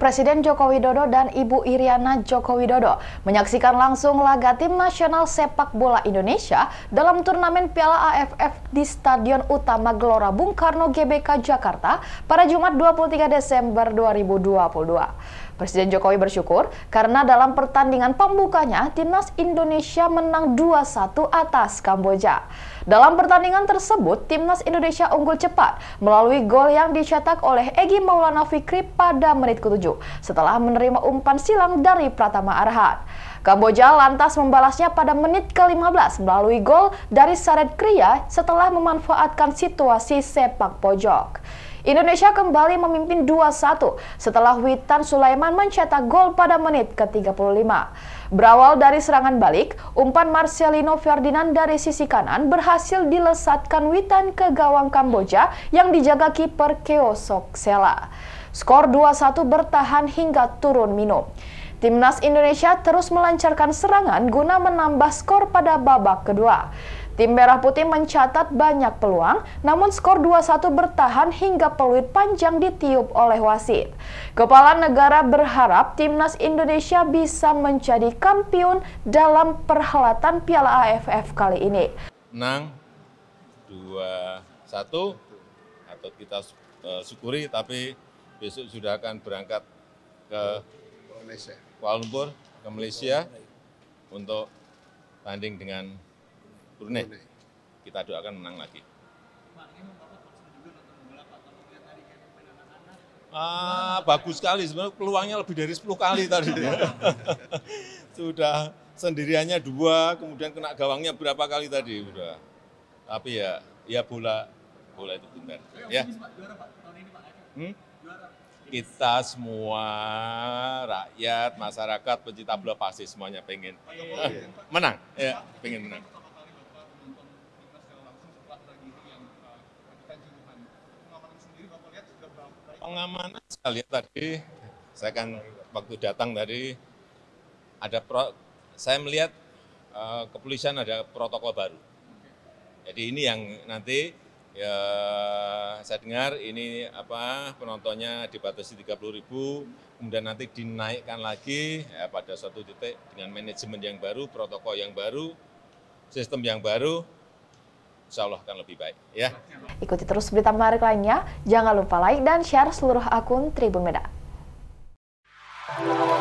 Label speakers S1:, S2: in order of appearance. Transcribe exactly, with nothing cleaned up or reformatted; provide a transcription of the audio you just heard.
S1: Presiden Joko Widodo dan Ibu Iriana Joko Widodo menyaksikan langsung laga tim nasional sepak bola Indonesia dalam turnamen Piala A F F di Stadion Utama Gelora Bung Karno G B K Jakarta pada Jumat dua puluh tiga Desember dua ribu dua puluh dua. Presiden Jokowi bersyukur karena dalam pertandingan pembukanya timnas Indonesia menang dua satu atas Kamboja. Dalam pertandingan tersebut, timnas Indonesia unggul cepat melalui gol yang dicetak oleh Egy Maulana Fikri pada menit ketujuh setelah menerima umpan silang dari Pratama Arhan. Kamboja lantas membalasnya pada menit ke lima belas melalui gol dari Saret Kria setelah memanfaatkan situasi sepak pojok. Indonesia kembali memimpin dua satu setelah Witan Sulaiman mencetak gol pada menit ke tiga puluh lima. Berawal dari serangan balik, umpan Marcelino Ferdinand dari sisi kanan berhasil dilesatkan Witan ke gawang Kamboja yang dijaga kiper Keo Sok Sela. Skor dua satu bertahan hingga turun minum. Timnas Indonesia terus melancarkan serangan guna menambah skor pada babak kedua. Tim Merah Putih mencatat banyak peluang, namun skor dua satu bertahan hingga peluit panjang ditiup oleh wasit. Kepala negara berharap timnas Indonesia bisa menjadi kampiun dalam perhelatan Piala A F F kali ini.
S2: Menang dua satu, atau kita uh, syukuri, tapi besok sudah akan berangkat ke Kuala Lumpur, ke Malaysia, untuk tanding dengan Brunei. Kita doakan menang lagi. Ah, bagus sekali, sebenarnya peluangnya lebih dari sepuluh kali tadi. Sudah sendiriannya dua, kemudian kena gawangnya berapa kali tadi udah. Tapi ya, ya bola, bola itu pintar. Ya. Hmm? Kita semua rakyat, masyarakat, pecinta bola pasti semuanya pengen menang, ya, pengen menang. Pengamanan saya lihat tadi, saya kan waktu datang tadi ada pro, saya melihat uh, kepolisian ada protokol baru. Jadi ini yang nanti ya saya dengar ini apa penontonnya dibatasi tiga puluh ribu, kemudian nanti dinaikkan lagi ya, pada suatu titik dengan manajemen yang baru, protokol yang baru, sistem yang baru. Insya Allah akan lebih baik, ya.
S1: Ikuti terus berita menarik lainnya, jangan lupa like dan share seluruh akun Tribun Medan.